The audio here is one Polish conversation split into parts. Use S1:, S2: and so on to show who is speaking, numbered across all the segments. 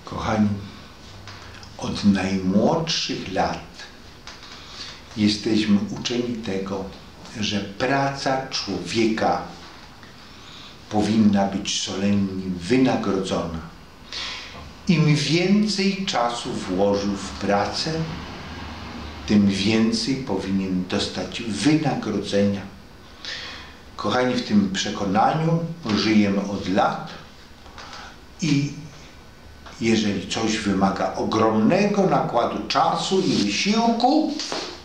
S1: Kochani, od najmłodszych lat jesteśmy uczeni tego, że praca człowieka powinna być solennie wynagrodzona. Im więcej czasu włożył w pracę, tym więcej powinien dostać wynagrodzenia. Kochani, w tym przekonaniu żyjemy od lat i jeżeli coś wymaga ogromnego nakładu czasu i wysiłku,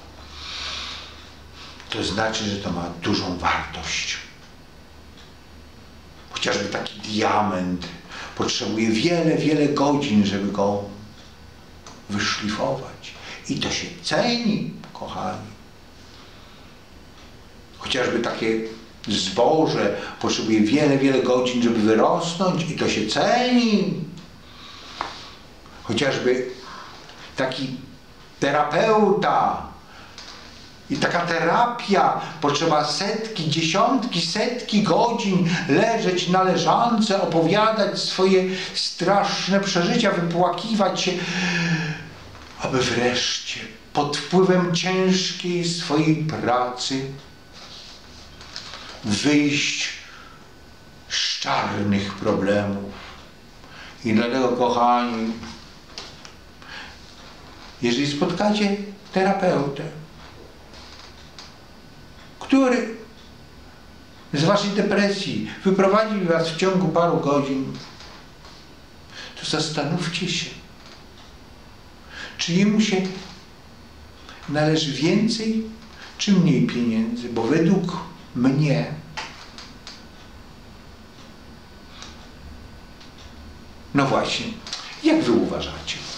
S1: to znaczy, że to ma dużą wartość. Chociażby taki diament potrzebuje wiele godzin, żeby go wyszlifować. I to się ceni, kochani. Chociażby takie zboże potrzebuje wiele godzin, żeby wyrosnąć, i to się ceni. Chociażby taki terapeuta i taka terapia potrzeba setki godzin leżeć na leżance, opowiadać swoje straszne przeżycia, wypłakiwać się, aby wreszcie pod wpływem ciężkiej swojej pracy wyjść z czarnych problemów. I dlatego, kochani, jeżeli spotkacie terapeutę, który z waszej depresji wyprowadzi was w ciągu paru godzin, to zastanówcie się, czy jemu się należy więcej czy mniej pieniędzy, bo według mnie no właśnie, jak wy uważacie?